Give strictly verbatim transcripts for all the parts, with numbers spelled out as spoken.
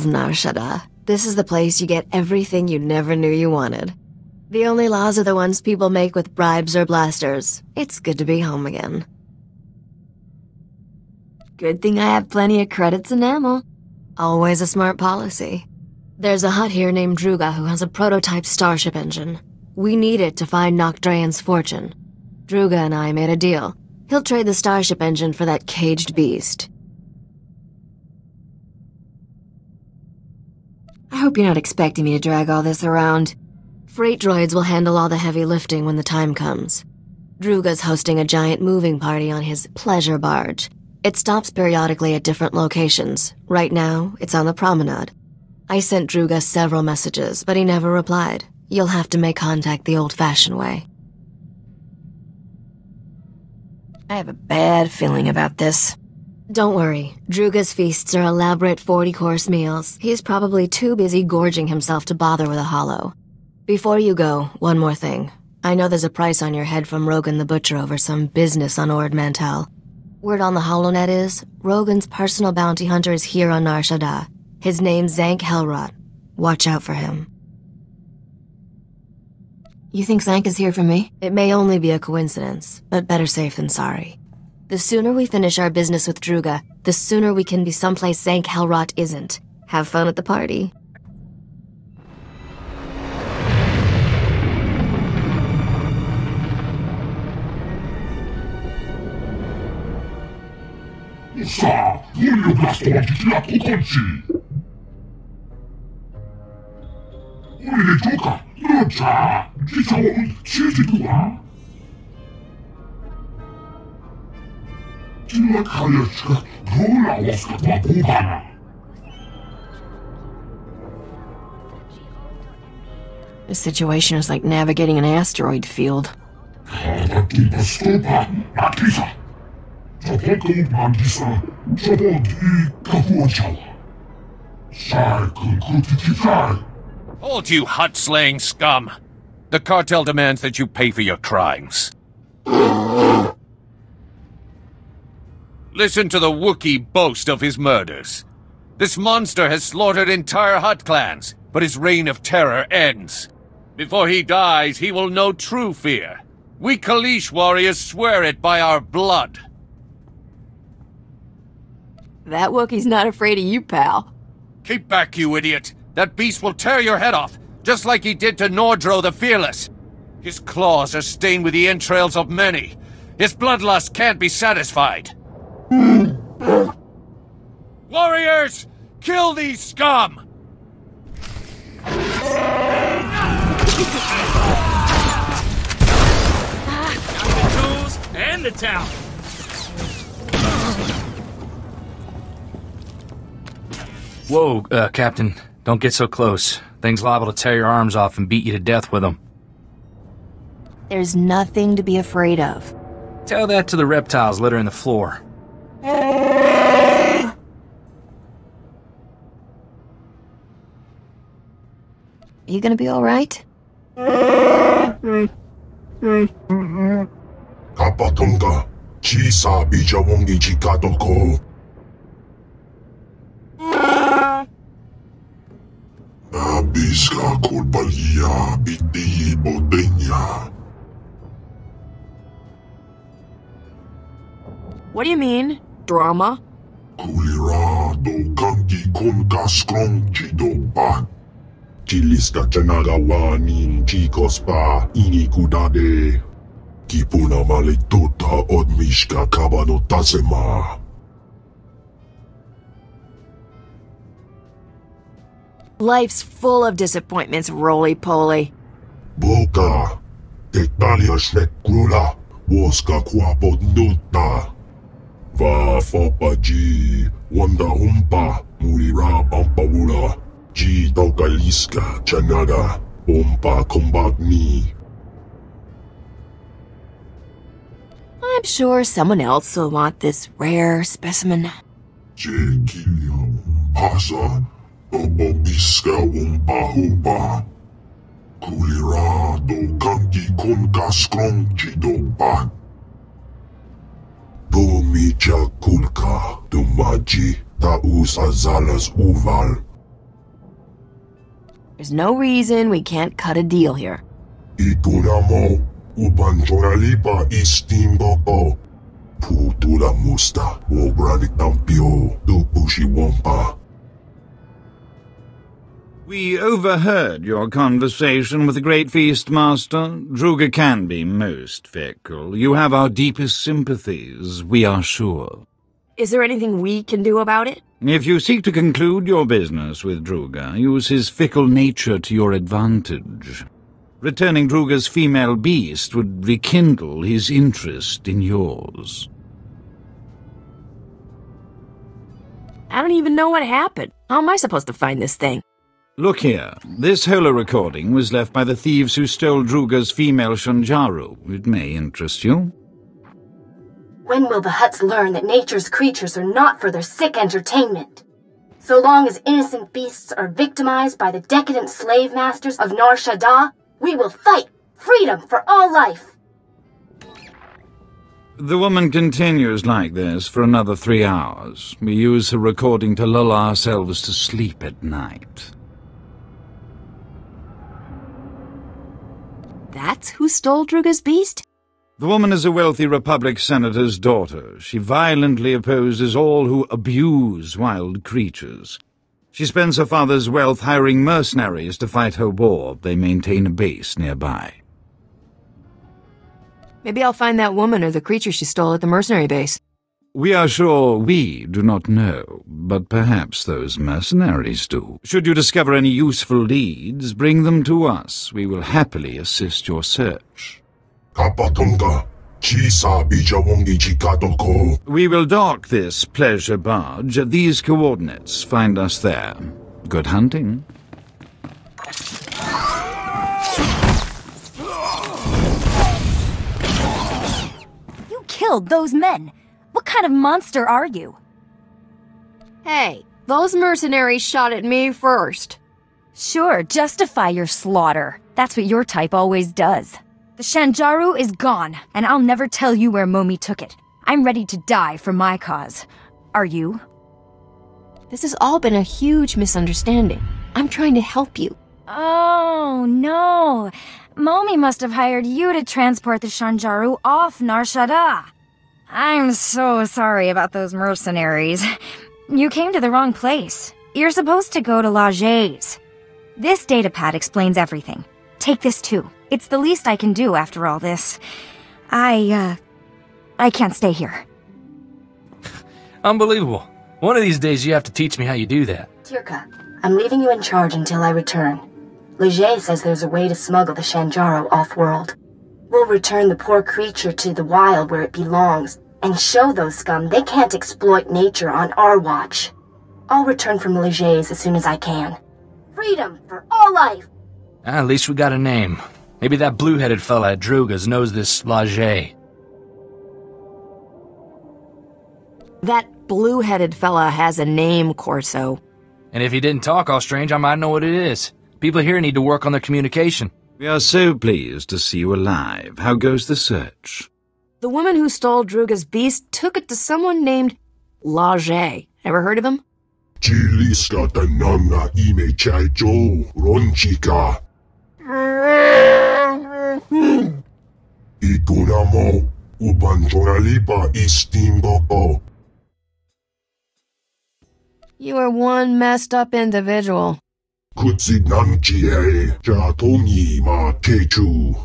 love Nar Shaddaa. This is the place you get everything you never knew you wanted. The only laws are the ones people make with bribes or blasters. It's good to be home again. Good thing I have plenty of credits and ammo. Always a smart policy. There's a hut here named Trje'bygul who has a prototype starship engine. We need it to find Nocdrayan's fortune. Trje'bygul and I made a deal. He'll trade the starship engine for that caged beast. I hope you're not expecting me to drag all this around. Freight droids will handle all the heavy lifting when the time comes. Trje'bygul's hosting a giant moving party on his pleasure barge. It stops periodically at different locations. Right now, it's on the promenade. I sent Trje'bygul several messages, but he never replied. You'll have to make contact the old-fashioned way. I have a bad feeling about this. Don't worry. Trje'bygul's feasts are elaborate forty-course meals. He's probably too busy gorging himself to bother with a hollow. Before you go, one more thing. I know there's a price on your head from Rogan the Butcher over some business on Ord Mantell. Word on the HoloNet is, Rogan's personal bounty hunter is here on Nar Shaddaa. His name's Zank Helrot. Watch out for him. You think Zank is here for me? It may only be a coincidence, but better safe than sorry. The sooner we finish our business with Trje'bygul, the sooner we can be someplace Zank Helrot isn't. Have fun at the party. Sa, voglio blastolarti la tutonci! 우리를 조카, 여자, 기사원, 시지구나. 지나 가려치가 놀라웠을 것 보가나. This situation is like navigating an asteroid field. 가다 뚱바 스토파, 나기사. 저번 그만 기사, 저번 이 가부어자와. 살 그 그렇게 기사이. Hold you hut-slaying scum! The cartel demands that you pay for your crimes. Listen to the Wookiee boast of his murders. This monster has slaughtered entire Hutt clans, but his reign of terror ends. Before he dies, he will know true fear. We Kaleesh warriors swear it by our blood. That Wookiee's not afraid of you, pal. Keep back, you idiot! That beast will tear your head off, just like he did to Nordro the Fearless. His claws are stained with the entrails of many. His bloodlust can't be satisfied. Warriors! Kill these scum! The tools and the town. Whoa, uh, Captain. Don't get so close. Thing's liable to tear your arms off and beat you to death with them. There's nothing to be afraid of. Tell that to the reptiles littering the floor. You gonna be alright? Kapatonga, chisa bijawongi chikatoko. Abiska kulbalia biti bodenya. What do you mean? Drama? Kulira do kangi kon kaskrong chidopa. Chiliska chanagawani chikos pa inikudade. Kipuna malitota odmishka kabano tasema. Life's full of disappointments, roly-poly. Boka, Italia shnekrula, woska kwapot nuta. Va fopaji, wanda humpa, mulira pampawula. Ji tokaliska, chanaga, pompa kombagni. I'm sure someone else will want this rare specimen. Je kilio, pasa. Obobiska wumpa hupa. Kulira do kangi kon kaskrong chidopa. Bumicha kulka dumaji taus azalas uval. There's no reason we can't cut a deal here. Ikunamo, ubanjoralipa istimboko. Putula musta, wobralitampio, dupushi wompa. We overheard your conversation with the Great Feast Master. Druga can be most fickle. You have our deepest sympathies, we are sure. Is there anything we can do about it? If you seek to conclude your business with Druga, use his fickle nature to your advantage. Returning Druga's female beast would rekindle his interest in yours. I don't even know what happened. How am I supposed to find this thing? Look here. This holo recording was left by the thieves who stole Druga's female Shanjaru. It may interest you. When will the Hutts learn that nature's creatures are not for their sick entertainment? So long as innocent beasts are victimized by the decadent slave masters of Nar Shaddaa, we will fight freedom for all life. The woman continues like this for another three hours. We use her recording to lull ourselves to sleep at night. That's who stole Druga's beast? The woman is a wealthy Republic senator's daughter. She violently opposes all who abuse wild creatures. She spends her father's wealth hiring mercenaries to fight her war. They maintain a base nearby. Maybe I'll find that woman or the creature she stole at the mercenary base. We are sure we do not know, but perhaps those mercenaries do. Should you discover any useful leads, bring them to us. We will happily assist your search. Kapatonga, chisa bijawongi chikatoko. We will dock this pleasure barge at these coordinates. Find us there. Good hunting. You killed those men. What kind of monster are you? Hey, those mercenaries shot at me first. Sure, justify your slaughter. That's what your type always does. The Shanjaru is gone, and I'll never tell you where Momi took it. I'm ready to die for my cause. Are you? This has all been a huge misunderstanding. I'm trying to help you. Oh, no. Momi must have hired you to transport the Shanjaru off Nar Shaddaa. I'm so sorry about those mercenaries. You came to the wrong place. You're supposed to go to Laje's. This datapad explains everything. Take this too. It's the least I can do after all this. I, uh... I can't stay here. Unbelievable. One of these days you have to teach me how you do that. Tirka, I'm leaving you in charge until I return. Laje says there's a way to smuggle the Shanjaru off-world. We'll return the poor creature to the wild where it belongs, and show those scum they can't exploit nature on our watch. I'll return from Laje's as soon as I can. Freedom for all life! Ah, at least we got a name. Maybe that blue-headed fella at Druga's knows this Laje. That blue-headed fella has a name, Corso. And if he didn't talk all strange, I might know what it is. People here need to work on their communication. We are so pleased to see you alive. How goes the search? The woman who stole Druga's beast took it to someone named Laje. Ever heard of him? Chiliska tananga ime chaicho ronchika. Ikunamo, ubanjoralipa istimboko. You are one messed up individual. Kutsinanchie jatongi ma kechu.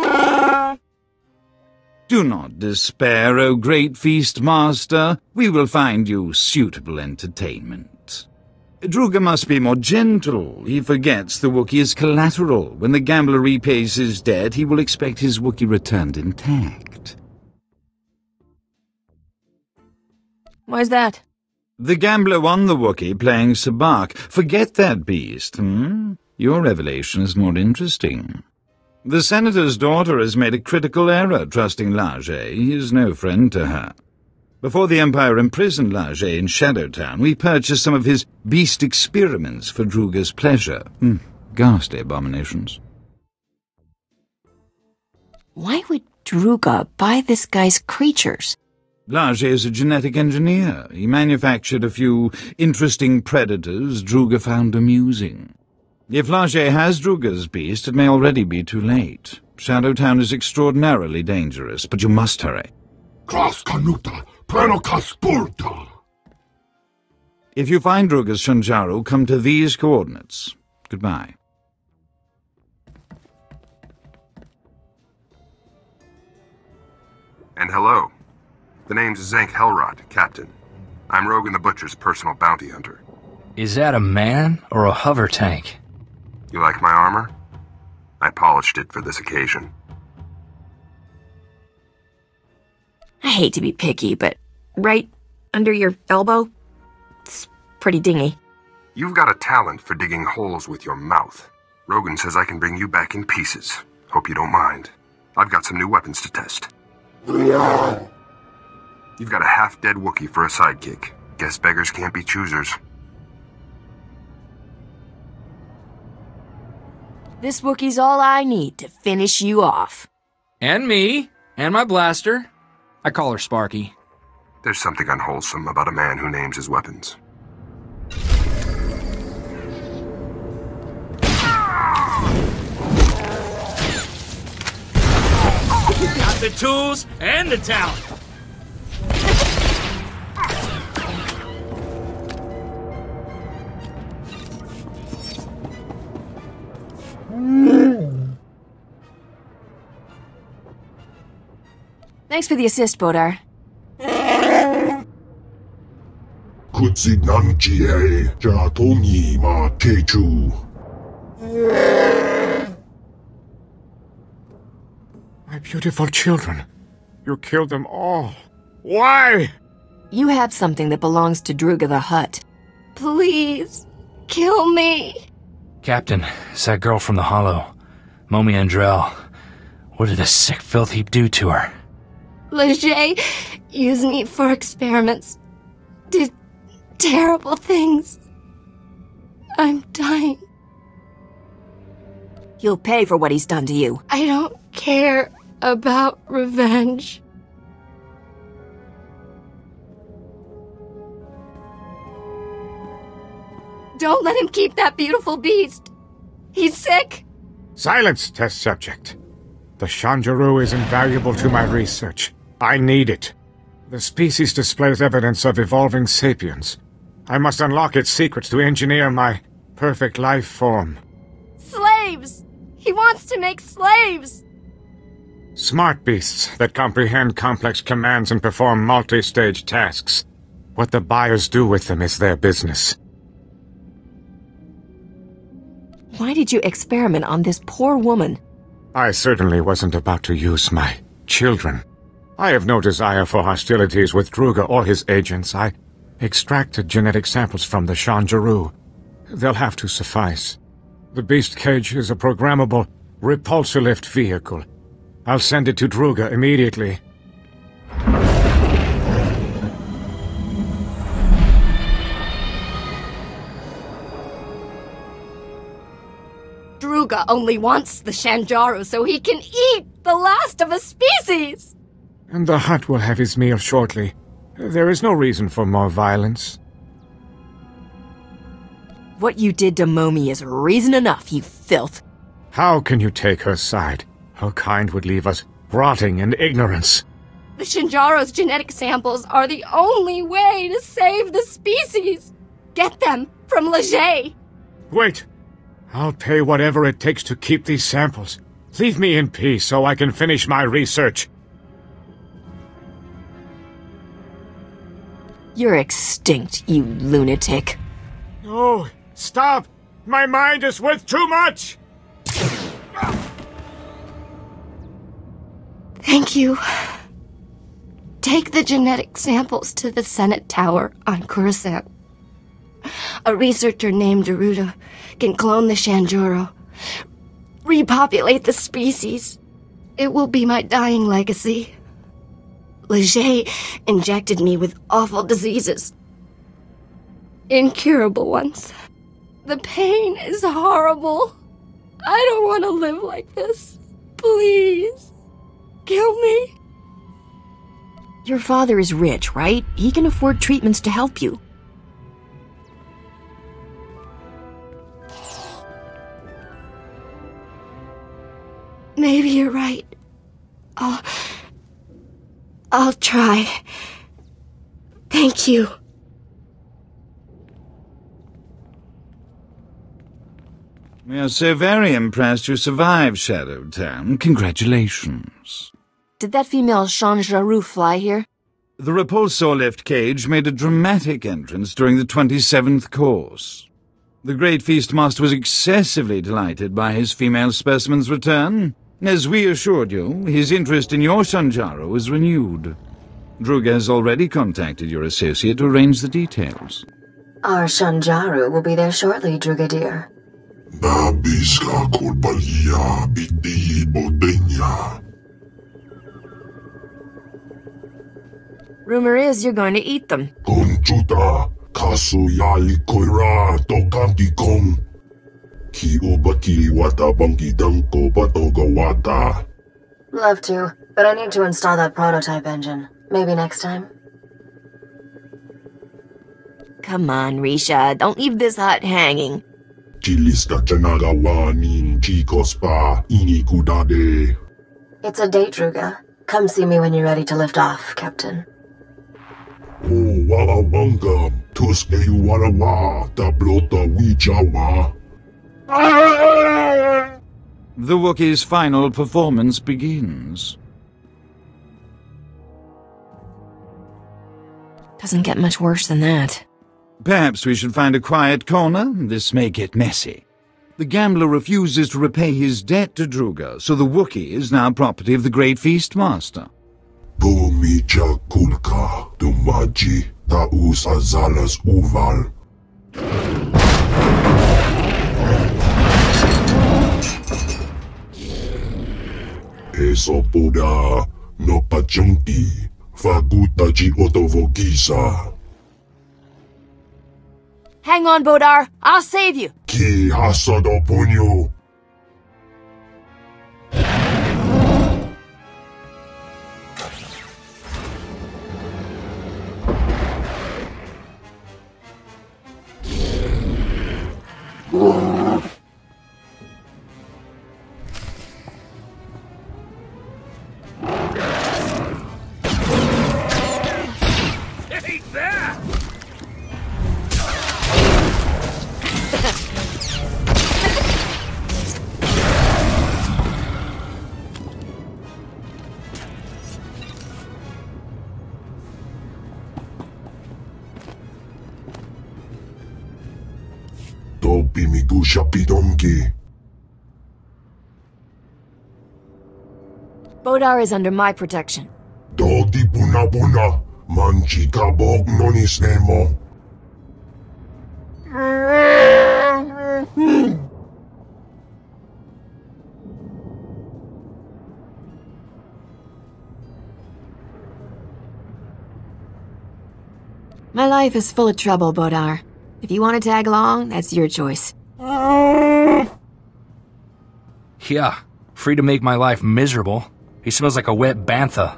Do not despair, O Great Feast Master. We will find you suitable entertainment. Druga must be more gentle. He forgets the Wookiee is collateral. When the gambler repays his debt, he will expect his Wookiee returned intact. Why's that? The gambler won the Wookiee playing Sabak. Forget that beast, hmm? Your revelation is more interesting. The senator's daughter has made a critical error trusting Laje. He is no friend to her. Before the Empire imprisoned Laje in Shadowtown, we purchased some of his beast experiments for Druga's pleasure. Mm, ghastly abominations. Why would Druga buy this guy's creatures? Laje is a genetic engineer. He manufactured a few interesting predators Druga found amusing. If Lana has Druga's beast, it may already be too late. Shadowtown is extraordinarily dangerous, but you must hurry. Kras kanuta, pero kaspurta. If you find Druga's Shanjaru, come to these coordinates. Goodbye. And hello. The name's Zank Hellrot, Captain. I'm Rogan the Butcher's personal bounty hunter. Is that a man or a hover tank? You like my armor? I polished it for this occasion. I hate to be picky, but right under your elbow, it's pretty dingy. You've got a talent for digging holes with your mouth. Rogan says I can bring you back in pieces. Hope you don't mind. I've got some new weapons to test. You've got a half-dead Wookiee for a sidekick. Guess beggars can't be choosers. This Wookiee's all I need to finish you off. And me. And my blaster. I call her Sparky. There's something unwholesome about a man who names his weapons. Got the tools and the talent. Thanks for the assist, Bodar. Kutsinanchie, Jatomi ma Techu. My beautiful children. You killed them all. Why? You have something that belongs to Druga the Hutt. Please, kill me. Captain, it's that girl from the Hollow. Momi Andrell. What did the sick filth heap do to her? Leger used me for experiments. Did terrible things. I'm dying. You'll pay for what he's done to you. I don't care about revenge. Don't let him keep that beautiful beast. He's sick. Silence, test subject. The Shanjaru is invaluable to my research. I need it. The species displays evidence of evolving sapiens. I must unlock its secrets to engineer my perfect life form. Slaves! He wants to make slaves! Smart beasts that comprehend complex commands and perform multi-stage tasks. What the buyers do with them is their business. Why did you experiment on this poor woman? I certainly wasn't about to use my children. I have no desire for hostilities with Druga or his agents. I extracted genetic samples from the Shanjaru. They'll have to suffice. The beast cage is a programmable repulsor-lift vehicle. I'll send it to Druga immediately. Druga only wants the Shanjaru so he can eat the last of a species! And the Hutt will have his meal shortly. There is no reason for more violence. What you did to Momi is reason enough, you filth. How can you take her side? Her kind would leave us rotting in ignorance. The Shanjaru's genetic samples are the only way to save the species. Get them from Leger. Wait. I'll pay whatever it takes to keep these samples. Leave me in peace so I can finish my research. You're extinct, you lunatic. No, stop! My mind is worth too much! Thank you. Take the genetic samples to the Senate Tower on Coruscant. A researcher named Daruda can clone the Shanjaru, repopulate the species. It will be my dying legacy. Leger injected me with awful diseases. Incurable ones. The pain is horrible. I don't want to live like this. Please, kill me. Your father is rich, right? He can afford treatments to help you. Maybe you're right. I'll... I'll try. Thank you. We are so very impressed you survived Shadow Town. Congratulations. Did that female Shangjaroo fly here? The repulsor lift cage made a dramatic entrance during the twenty-seventh course. The Great Feastmaster was excessively delighted by his female specimen's return. As we assured you, his interest in your Shanjaro is renewed. Druga has already contacted your associate to arrange the details. Our Shanjaro will be there shortly, Druga dear. Nabiska Korbalia Biti Bodenya. Rumor is you're going to eat them. Konchuta Kasuyali Koira Tokanti Kong. Ki Obaki Wata Bangi Danko Batoga Wata. Love to, but I need to install that prototype engine. Maybe next time. Come on, Risha, don't leave this hut hanging. Chilista Chanagawanin Chikospa Inikudade. It's a date, Druga. Come see me when you're ready to lift off, Captain. Oh, Wala Wanga, Tuske Warawa, Tablota Wijawa. The Wookiee's final performance begins. Doesn't get much worse than that. Perhaps we should find a quiet corner. This may get messy. The gambler refuses to repay his debt to Druga, so the Wookiee is now property of the Great Feastmaster. Bumicha Kulka, Dumaji, Taus Azalas Uval. Esopoda, no Pachunki, Fagutaji Otovogisa. Hang on, Bodar. I'll save you. Ki Hasado Punyo. Take that! Bimigusha Pidonki. Bodar is under my protection. Dodi Buna Buna, Manchi Kabog Nonis Nemo. My life is full of trouble, Bodar. If you want to tag along, that's your choice. Yeah, free to make my life miserable. He smells like a wet bantha.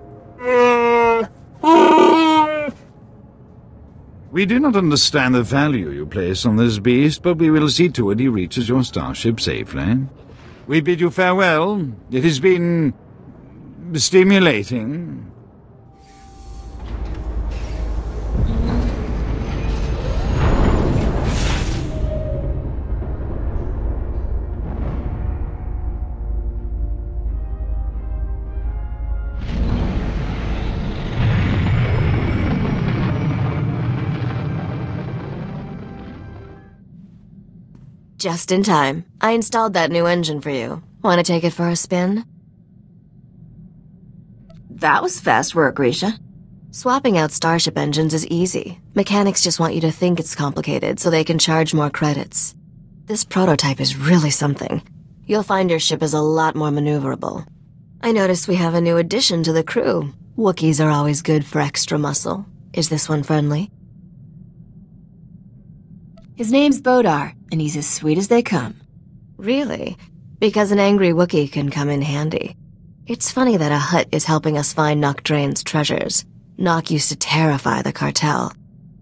We do not understand the value you place on this beast, but we will see to it he reaches your starship safely. We bid you farewell. It has been stimulating. Just in time. I installed that new engine for you. Want to take it for a spin? That was fast work, Risha. Swapping out starship engines is easy. Mechanics just want you to think it's complicated so they can charge more credits. This prototype is really something. You'll find your ship is a lot more maneuverable. I noticed we have a new addition to the crew. Wookiees are always good for extra muscle. Is this one friendly? His name's Bodar, and he's as sweet as they come. Really? Because an angry Wookiee can come in handy. It's funny that a Hutt is helping us find Nock Drain's treasures. Nock used to terrify the cartel.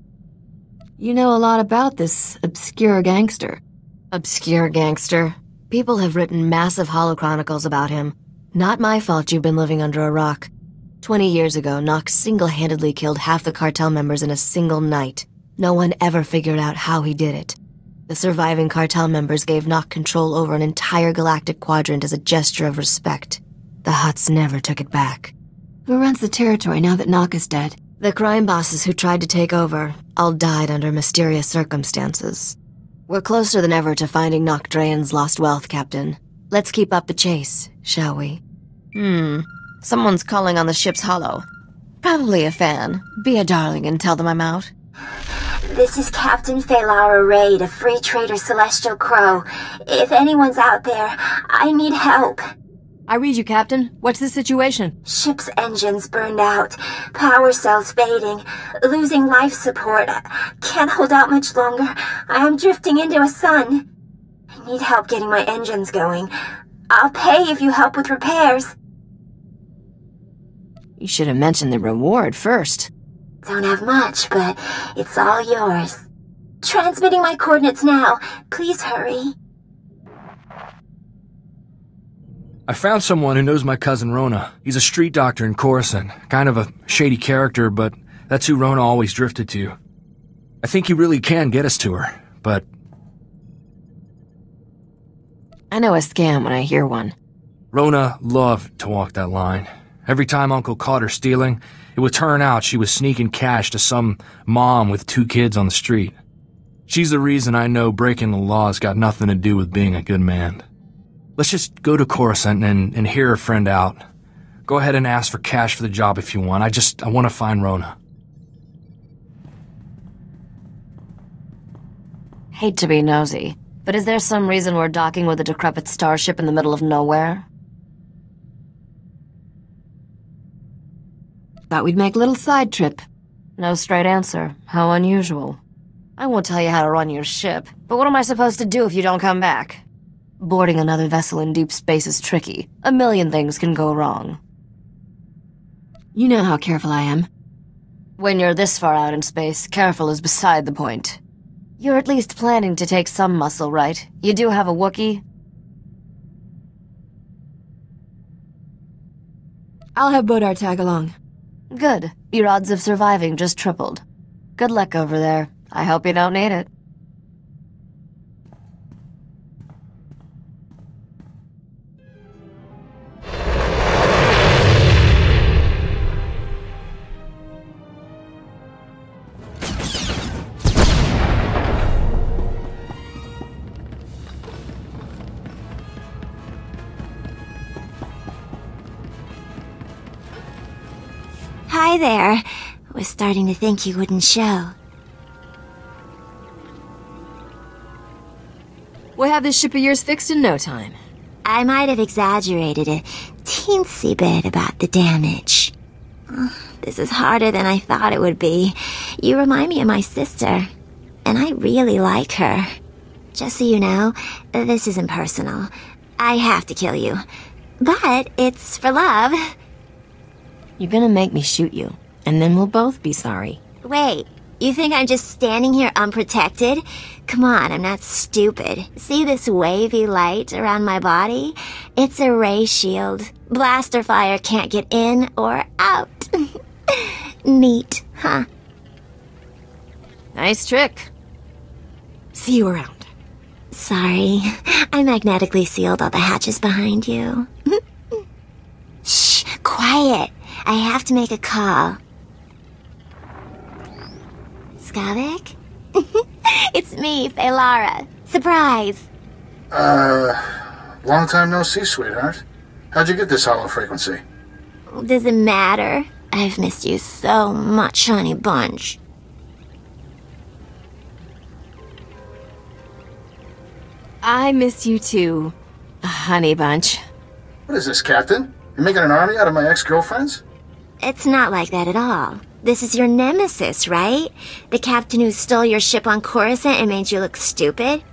You know a lot about this obscure gangster. Obscure gangster? People have written massive holochronicles about him. Not my fault you've been living under a rock. Twenty years ago, Nock single-handedly killed half the cartel members in a single night. No one ever figured out how he did it. The surviving cartel members gave Nock control over an entire galactic quadrant as a gesture of respect. The Hutts never took it back. Who runs the territory now that Nock is dead? The crime bosses who tried to take over all died under mysterious circumstances. We're closer than ever to finding Nock Draen's lost wealth, Captain. Let's keep up the chase, shall we? Hmm. Someone's calling on the ship's holo. Probably a fan. Be a darling and tell them I'm out. This is Captain Felara Raid of Free Trader Celestial Crow. If anyone's out there, I need help. I read you, Captain. What's the situation? Ship's engines burned out. Power cells fading. Losing life support. Can't hold out much longer. I am drifting into a sun. I need help getting my engines going. I'll pay if you help with repairs. You should have mentioned the reward first. Don't have much, but it's all yours. Transmitting my coordinates now. Please hurry. I found someone who knows my cousin Rona. He's a street doctor in Coruscant. Kind of a shady character, but that's who Rona always drifted to. I think he really can get us to her, but... I know a scam when I hear one. Rona loved to walk that line. Every time Uncle caught her stealing, it would turn out she was sneaking cash to some mom with two kids on the street. She's the reason I know breaking the law's got nothing to do with being a good man. Let's just go to Coruscant and, and hear her friend out. Go ahead and ask for cash for the job if you want. I just, I want to find Rona. Hate to be nosy, but is there some reason we're docking with a decrepit starship in the middle of nowhere? Thought we'd make a little side trip. No straight answer. How unusual. I won't tell you how to run your ship, but what am I supposed to do if you don't come back? Boarding another vessel in deep space is tricky. A million things can go wrong. You know how careful I am. When you're this far out in space, careful is beside the point. You're at least planning to take some muscle, right? You do have a Wookiee? I'll have Bodar tag along. Good. Your odds of surviving just tripled. Good luck over there. I hope you don't need it. Hi there. Was starting to think you wouldn't show. We'll have this ship of yours fixed in no time. I might have exaggerated a teensy bit about the damage. This is harder than I thought it would be. You remind me of my sister, and I really like her. Just so you know, this isn't personal. I have to kill you. But it's for love. You're gonna make me shoot you, and then we'll both be sorry. Wait, you think I'm just standing here unprotected? Come on, I'm not stupid. See this wavy light around my body? It's a ray shield. Blaster fire can't get in or out. Neat, huh? Nice trick. See you around. Sorry, I magnetically sealed all the hatches behind you. Shh, quiet. I have to make a call. Skavik? It's me, Felara. Surprise! Uh, long time no see, sweetheart. How'd you get this hollow frequency? Does it matter? I've missed you so much, honey bunch. I miss you too, honey bunch. What is this, Captain? You're making an army out of my ex-girlfriends? It's not like that at all. This is your nemesis, right? The captain who stole your ship on Coruscant and made you look stupid?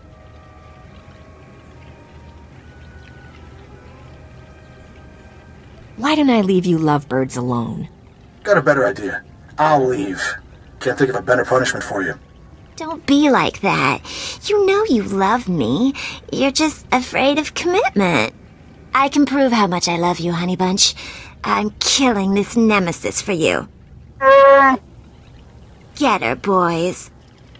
Why don't I leave you lovebirds alone? Got a better idea. I'll leave. Can't think of a better punishment for you. Don't be like that. You know you love me. You're just afraid of commitment. I can prove how much I love you, honey bunch. I'm killing this nemesis for you. Get her, boys.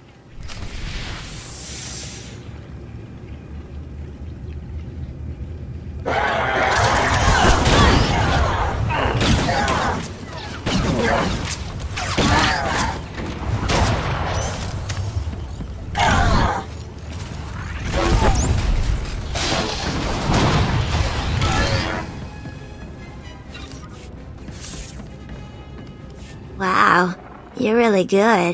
Wow, you're really good.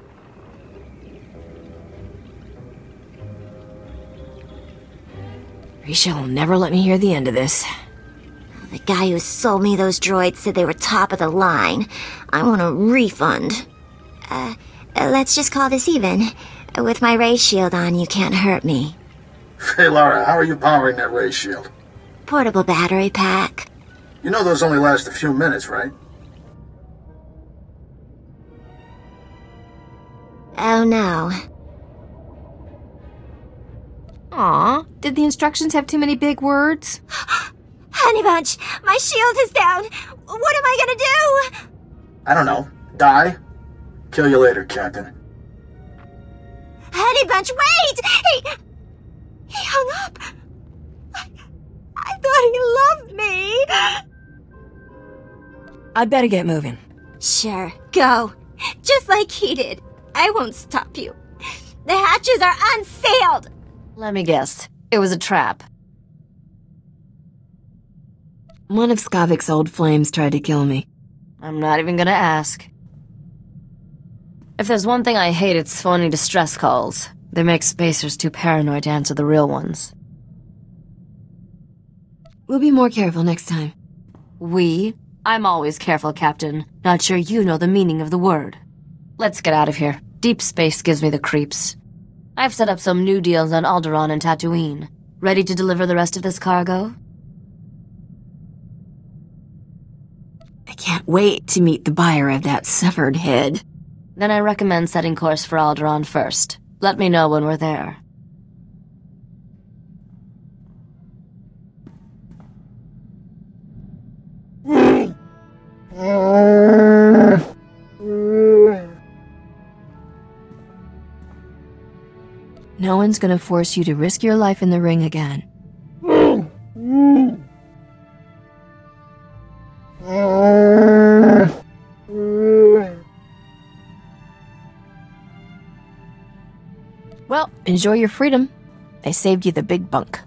Risha will never let me hear the end of this. The guy who sold me those droids said they were top of the line. I want a refund. Uh, let's just call this even. With my ray shield on, you can't hurt me. Hey, Lara, how are you powering that ray shield? Portable battery pack. You know those only last a few minutes, right? Oh, no. Aw, did the instructions have too many big words? Honey Bunch, my shield is down. What am I gonna do? I don't know. Die? Kill you later, Captain. Honey Bunch, wait! He... He hung up. I, I thought he loved me. I'd better get moving. Sure, go. Just like he did. I won't stop you. The hatches are unsealed. Let me guess. It was a trap. One of Skavik's old flames tried to kill me. I'm not even gonna ask. If there's one thing I hate, it's phony distress calls. They make spacers too paranoid to answer the real ones. We'll be more careful next time. We? I'm always careful, Captain. Not sure you know the meaning of the word. Let's get out of here. Deep space gives me the creeps. I've set up some new deals on Alderaan and Tatooine. Ready to deliver the rest of this cargo? I can't wait to meet the buyer of that severed head. Then I recommend setting course for Alderaan first. Let me know when we're there. No one's gonna force you to risk your life in the ring again. Well, enjoy your freedom. I saved you the big bunk.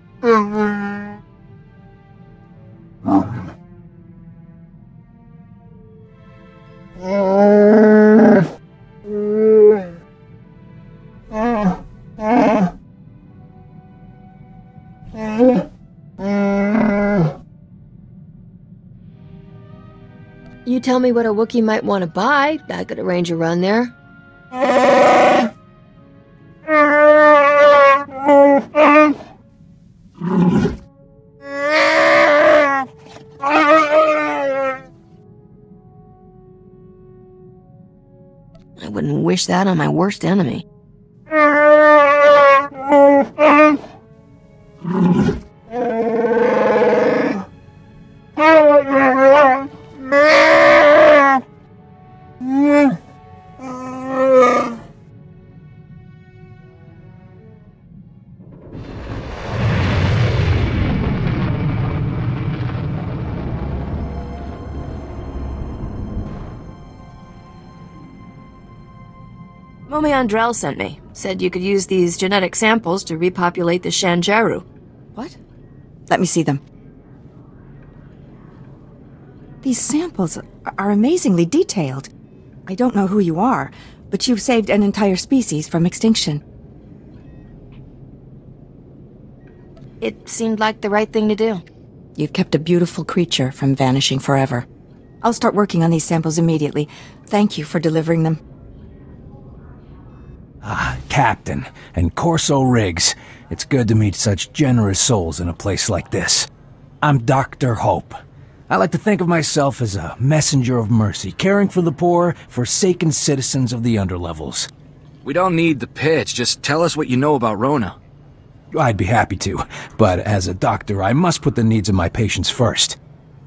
You tell me what a Wookiee might want to buy. I could arrange a run there. I wouldn't wish that on my worst enemy. Momi Andrell sent me. Said you could use these genetic samples to repopulate the Shanjaru. What? Let me see them. These samples are amazingly detailed. I don't know who you are, but you've saved an entire species from extinction. It seemed like the right thing to do. You've kept a beautiful creature from vanishing forever. I'll start working on these samples immediately. Thank you for delivering them. Ah, Captain and Corso Riggs. It's good to meet such generous souls in a place like this. I'm Doctor Hope. I like to think of myself as a messenger of mercy, caring for the poor, forsaken citizens of the underlevels. We don't need the pitch, just tell us what you know about Rona. I'd be happy to, but as a doctor, I must put the needs of my patients first.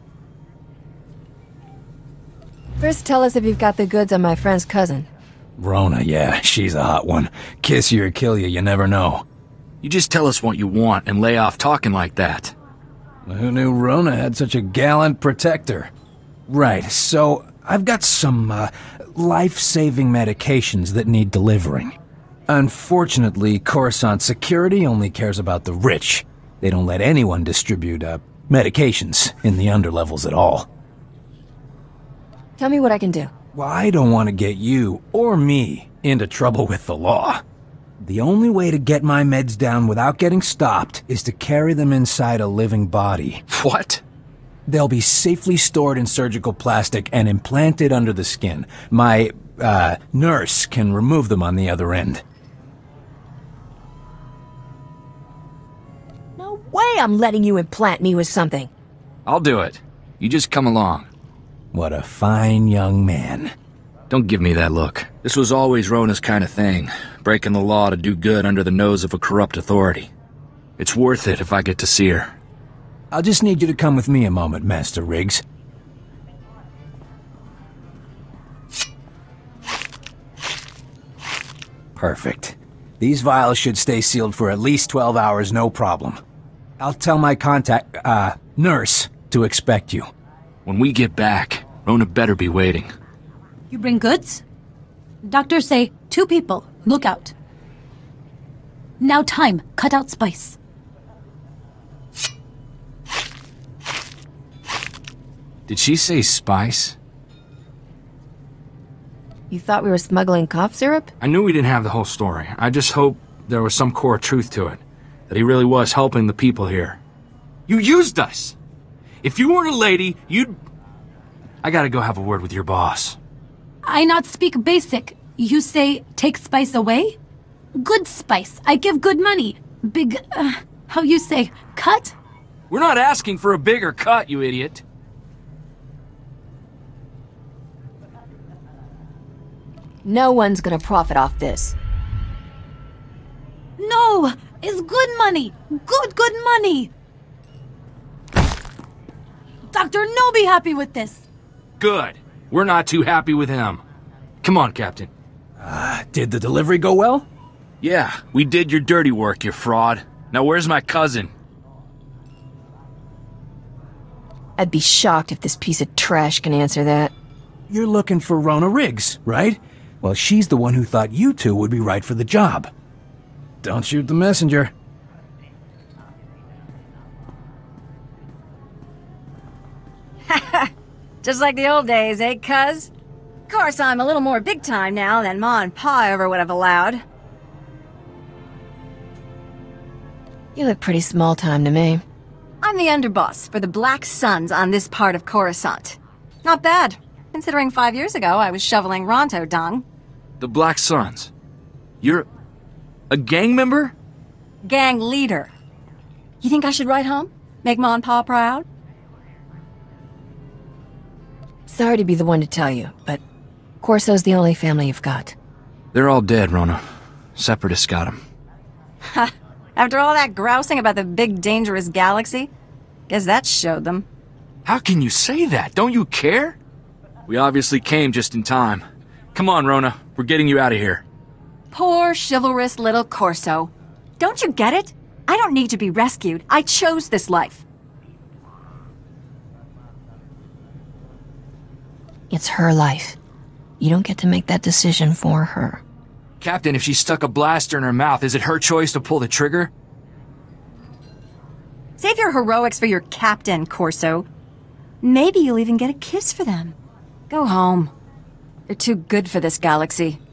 First, tell us if you've got the goods on my friend's cousin. Rona, yeah, she's a hot one. Kiss you or kill you, you never know. You just tell us what you want and lay off talking like that. Who knew Rona had such a gallant protector? Right, so I've got some, uh, life-saving medications that need delivering. Unfortunately, Coruscant security only cares about the rich. They don't let anyone distribute, uh, medications in the underlevels at all. Tell me what I can do. Well, I don't want to get you, or me, into trouble with the law. The only way to get my meds down without getting stopped is to carry them inside a living body. What? They'll be safely stored in surgical plastic and implanted under the skin. My, uh, nurse can remove them on the other end. No way I'm letting you implant me with something. I'll do it. You just come along. What a fine young man. Don't give me that look. This was always Rona's kind of thing, breaking the law to do good under the nose of a corrupt authority. It's worth it if I get to see her. I'll just need you to come with me a moment, Master Riggs. Perfect. These vials should stay sealed for at least twelve hours, no problem. I'll tell my contact, uh, nurse to expect you. When we get back, Rona better be waiting. You bring goods? Doctors say two people. Look out. Now time. Cut out spice. Did she say spice? You thought we were smuggling cough syrup? I knew we didn't have the whole story. I just hoped there was some core truth to it. That he really was helping the people here. You used us! If you weren't a lady, you'd... I gotta go have a word with your boss. I not speak basic. You say, take spice away? Good spice. I give good money. Big, uh, how you say, cut? We're not asking for a bigger cut, you idiot. No one's gonna profit off this. No! It's good money! Good, good money! Doctor, no be happy with this. Good. We're not too happy with him. Come on, Captain. Uh, did the delivery go well? Yeah, we did your dirty work, you fraud. Now where's my cousin? I'd be shocked if this piece of trash can answer that. You're looking for Rona Riggs, right? Well, she's the one who thought you two would be right for the job. Don't shoot the messenger. Just like the old days, eh, cuz? Of course, I'm a little more big time now than Ma and Pa ever would have allowed. You look pretty small time to me. I'm the underboss for the Black Suns on this part of Coruscant. Not bad, considering five years ago I was shoveling Ronto dung. The Black Suns? You're a gang member? Gang leader. You think I should write home? Make Ma and Pa proud? Sorry to be the one to tell you, but Corso's the only family you've got. They're all dead, Rona. Separatists got them. Ha! After all that grousing about the big dangerous galaxy? Guess that showed them. How can you say that? Don't you care? We obviously came just in time. Come on, Rona. We're getting you out of here. Poor, chivalrous little Corso. Don't you get it? I don't need to be rescued. I chose this life. It's her life. You don't get to make that decision for her. Captain, if she stuck a blaster in her mouth, is it her choice to pull the trigger? Save your heroics for your captain, Corso. Maybe you'll even get a kiss for them. Go home. They're too good for this galaxy.